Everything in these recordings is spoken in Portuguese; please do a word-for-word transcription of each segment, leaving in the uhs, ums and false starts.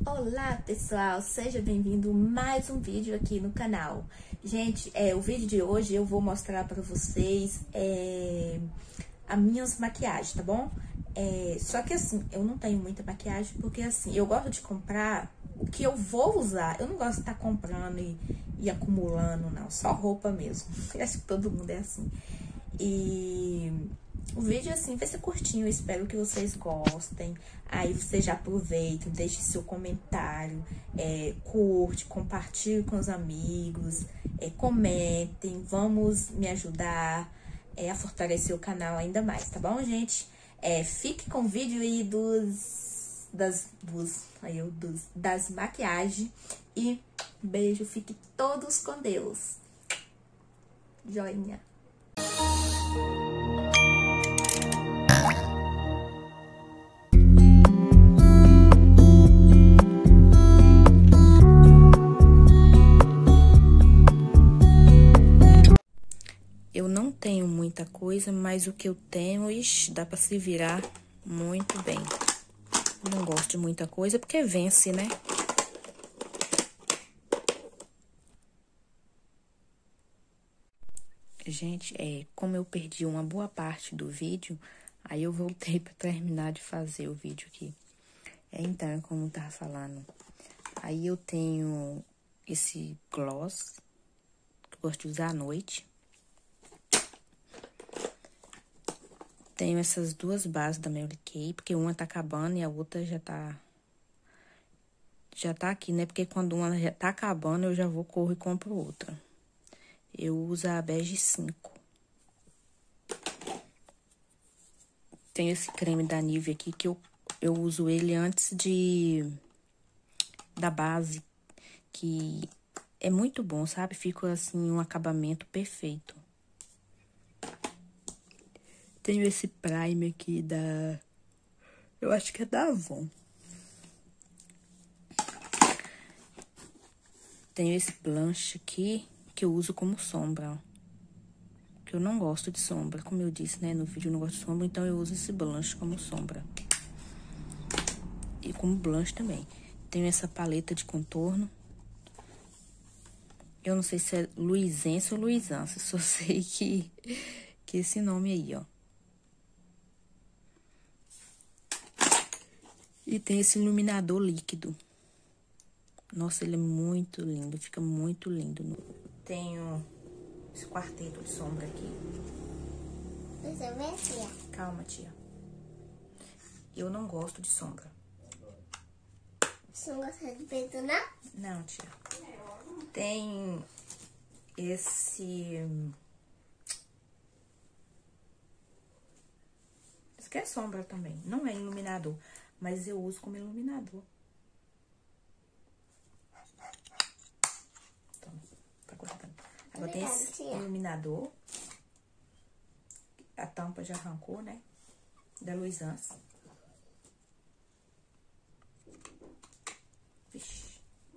Olá pessoal, seja bem-vindo a mais um vídeo aqui no canal. Gente, é, o vídeo de hoje eu vou mostrar pra vocês é, as minhas maquiagens, tá bom? É, só que assim, eu não tenho muita maquiagem porque assim, eu gosto de comprar o que eu vou usar. Eu não gosto de estar comprando e, e acumulando, não, só roupa mesmo. Eu acho que todo mundo é assim. E o vídeo assim vai ser curtinho, eu espero que vocês gostem. Aí você já aproveita, deixe seu comentário, é, curte, compartilhe com os amigos, é, comentem, vamos me ajudar é, a fortalecer o canal ainda mais, tá bom, gente? É, fique com o vídeo aí dos, das, dos, aí eu, dos, das maquiagens e beijo, fique todos com Deus. Joinha. Eu não tenho muita coisa, mas o que eu tenho, ixi, dá pra se virar muito bem. Não gosto de muita coisa, porque vence, né? Gente, é, como eu perdi uma boa parte do vídeo, aí eu voltei pra terminar de fazer o vídeo aqui. É, então, como eu tava falando, aí eu tenho esse gloss, que eu gosto de usar à noite. Tenho essas duas bases da Mary Kay, porque uma tá acabando e a outra já tá... Já tá aqui, né? Porque quando uma já tá acabando, eu já vou, corro e compro outra. Eu uso a Bege cinco. Tenho esse creme da Nivea aqui, que eu, eu uso ele antes de... Da base, que é muito bom, sabe? Fica, assim, um acabamento perfeito. Tenho esse primer aqui da... Eu acho que é da Avon. Tenho esse blush aqui, que eu uso como sombra, ó. Que eu não gosto de sombra, como eu disse, né? No vídeo eu não gosto de sombra, então eu uso esse blush como sombra. E como blush também. Tenho essa paleta de contorno. Eu não sei se é Luizense ou Luizança, só sei que, que esse nome aí, ó. E tem esse iluminador líquido. Nossa, ele é muito lindo, fica muito lindo. Tenho esse quarteto de sombra aqui. Você vê, tia? Calma, tia. Eu não gosto de sombra. Você não gosta de peito, não? Não, tia. Tem esse... Isso aqui é sombra também. Não é iluminador, mas eu uso como iluminador. Toma, tá cortando. Agora tem esse iluminador. A tampa já arrancou, né? Da Luisança. Vixe.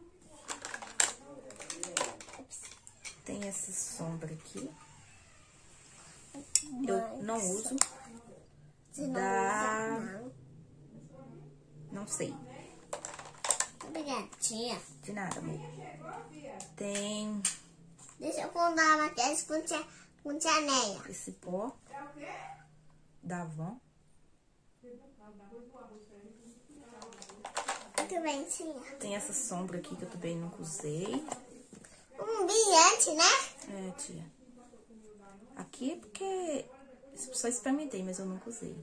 Tem essa sombra aqui. Eu não uso. Você não Da... usa, não? Não sei. Obrigada, tia. De nada, amor. Tem Deixa eu contar a maquiagem com tia, com tia Neia. esse pó da Avon. Muito bem, tia. Tem essa sombra aqui que eu também nunca usei. Um brilhante, né? É, tia. Aqui é porque só experimentei, mas eu nunca usei.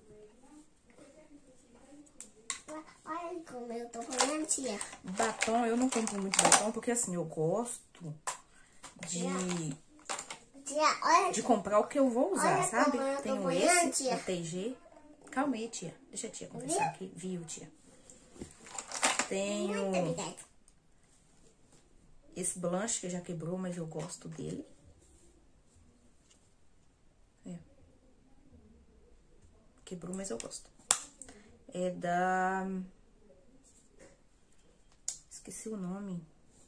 Olha como eu tô falando, tia. Batom, eu não compro muito batom, porque assim, eu gosto de, Tia, olha. de comprar o que eu vou usar, Olha sabe? como eu tô Tenho banhando, esse, tia. da T G. Calma aí, tia. Deixa a tia conversar Viu? aqui. Viu, tia? Tenho Muito obrigada. esse blush que já quebrou, mas eu gosto dele. É. Quebrou, mas eu gosto. É da... Esqueci o nome.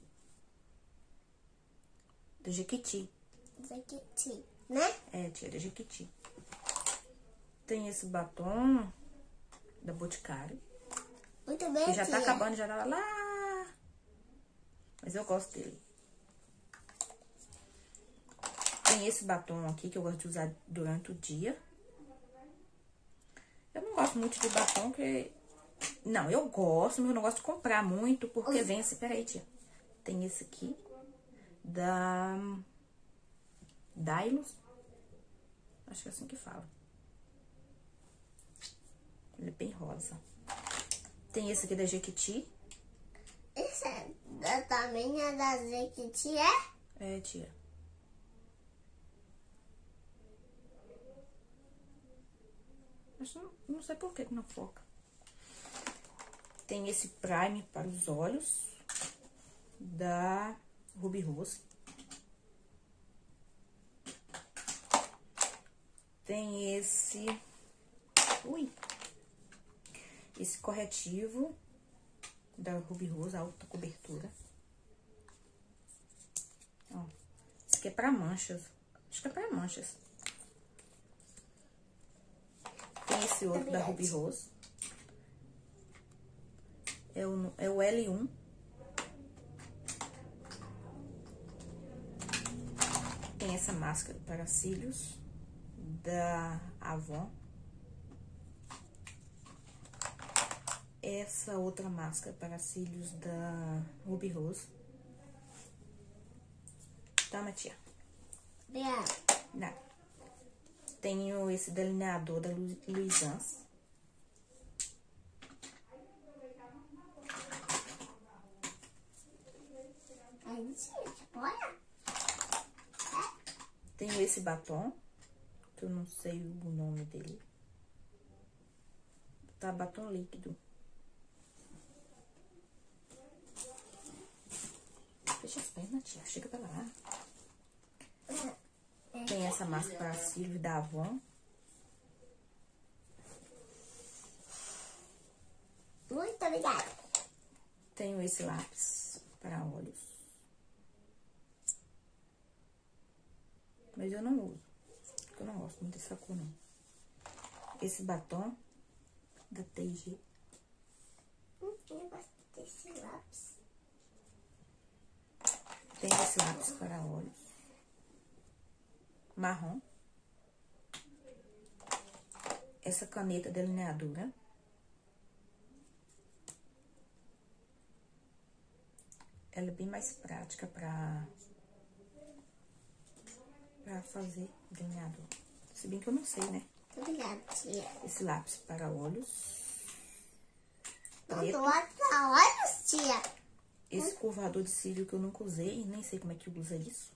Da Jequiti. Jequiti, né? É, tia, da Jequiti. Tem esse batom da Boticário. Muito bem, que já tia. tá acabando, já tá lá. Mas eu gosto dele. Tem esse batom aqui que eu gosto de usar durante o dia. Eu não gosto muito de batom, porque... Não, eu gosto, mas eu não gosto de comprar muito, porque Oi. vem esse... Peraí, tia. Tem esse aqui, da... Dylos. Acho que é assim que fala. Ele é bem rosa. Tem esse aqui da Jequiti. Esse é da, também é da Jequiti, é? É, tia. Mas não, não sei por que não foca. Tem esse prime para os olhos, da Ruby Rose. Tem esse... Ui! Esse corretivo da Ruby Rose, alta cobertura. Ó, esse aqui é para manchas. Acho que é para manchas. Tem esse outro da Ruby Rose. É o, é o L um. Tem essa máscara para cílios da Avon. Essa outra máscara para cílios da Ruby Rose. Toma, tia. Obrigada. Nada. Tenho esse delineador da Lu Luisans. Aí, tia, olha. Tenho esse batom, que eu não sei o nome dele. Tá, batom líquido. Fecha as pernas, tia. Chega pra lá. Tem essa máscara para cílios da Avon. Muito obrigada. Tenho esse lápis para olhos. Mas eu não uso. Porque eu não gosto muito dessa cor, não. Esse batom da T e G. Hum, eu gosto desse lápis. Tem esse lápis para olhos. Marrom. Essa caneta delineadora. Ela é bem mais prática para para fazer delineador. Se bem que eu não sei, né? Obrigada, tia. Esse lápis para olhos. Não Preto. tô atrás, olha, tia. Esse curvador de cílio que eu nunca usei, nem sei como é que usa isso.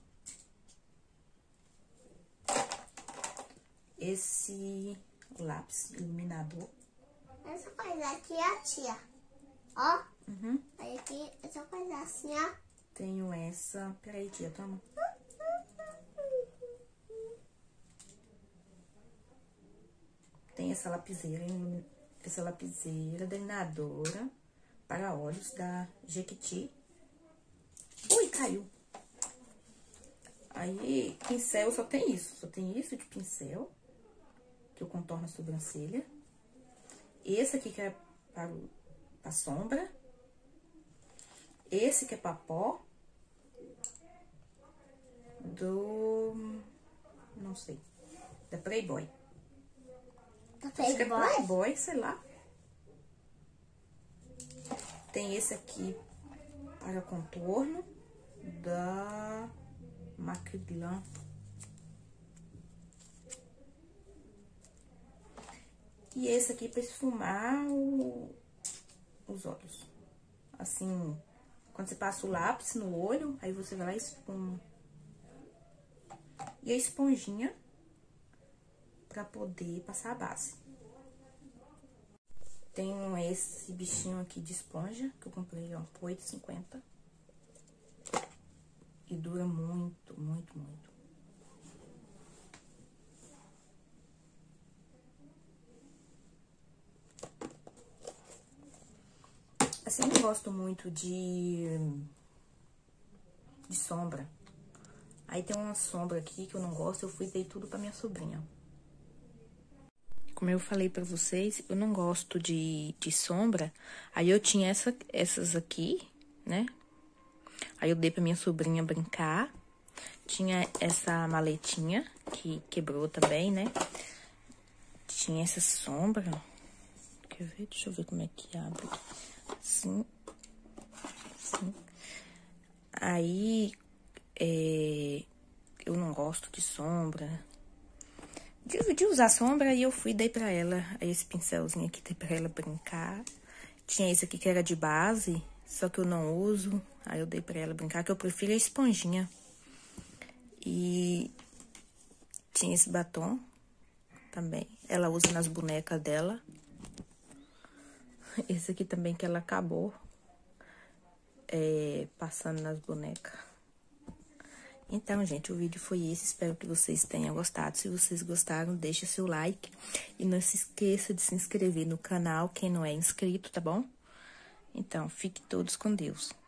Esse lápis iluminador. Essa coisa aqui, ó, tia. Ó. Uhum. Aí aqui, essa coisa assim, ó. Tenho essa... Peraí, tia, toma. Tem essa lapiseira, essa lapiseira delineadora para olhos da Jequiti. Ui, caiu. Aí, pincel só tem isso. Só tem isso de pincel, que eu contorno a sobrancelha. Esse aqui que é para a sombra. Esse que é para pó. Do... Não sei. Da Playboy. Tá Acho que é Playboy? Playboy, sei lá. Tem esse aqui para contorno da Macrylan. E esse aqui para esfumar o, os olhos. Assim, quando você passa o lápis no olho, aí você vai lá e espuma. E a esponjinha para poder passar a base. Tenho esse bichinho aqui de esponja, que eu comprei, ó, por oito reais e cinquenta centavos. E dura muito, muito, muito. Assim, eu não gosto muito de, de sombra. Aí tem uma sombra aqui que eu não gosto, eu fui dei tudo pra minha sobrinha. como eu falei pra vocês, eu não gosto de, de sombra. Aí eu tinha essa, essas aqui, né? Aí eu dei pra minha sobrinha brincar. Tinha essa maletinha, que quebrou também, né? Tinha essa sombra. Quer ver? Deixa eu ver como é que abre. Assim. Assim. Aí, é, eu não gosto de sombra. De, de usar sombra, aí eu fui e dei pra ela. Aí esse pincelzinho aqui, dei pra ela brincar. Tinha esse aqui que era de base, só que eu não uso. Aí eu dei pra ela brincar, que eu prefiro a esponjinha. E tinha esse batom também. Ela usa nas bonecas dela. Esse aqui também que ela acabou é, passando nas bonecas. Então, gente, o vídeo foi esse. Espero que vocês tenham gostado. Se vocês gostaram, deixa seu like. E não se esqueça de se inscrever no canal, quem não é inscrito, tá bom? Então, fiquem todos com Deus.